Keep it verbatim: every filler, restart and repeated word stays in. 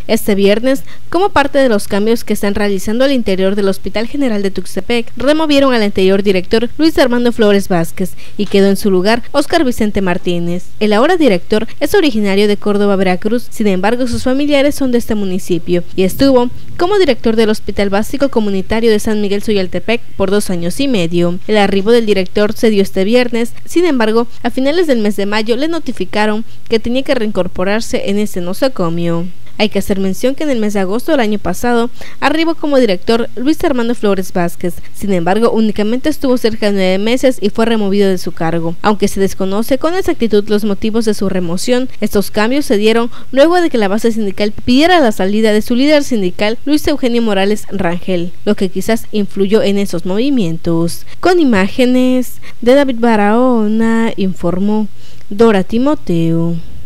Este viernes, como parte de los cambios que están realizando al interior del Hospital General de Tuxtepec, removieron al anterior director Luis Armando Flores Vázquez y quedó en su lugar Óscar Vicente Martínez. El ahora director es originario de Córdoba, Veracruz, sin embargo sus familiares son de este municipio y estuvo como director del Hospital Básico Comunitario de San Miguel Zoyaltepec por dos años y medio. El arribo del director se dio este viernes, sin embargo, a finales del mes de mayo le notificaron que tenía que reincorporarse en este nosocomio. Hay que hacer mención que en el mes de agosto del año pasado arribó como director Luis Armando Flores Vázquez, sin embargo únicamente estuvo cerca de nueve meses y fue removido de su cargo. Aunque se desconoce con exactitud los motivos de su remoción, estos cambios se dieron luego de que la base sindical pidiera la salida de su líder sindical Luis Eugenio Morales Rangel, lo que quizás influyó en esos movimientos. Con imágenes de David Barahona, informó Dora Timoteo.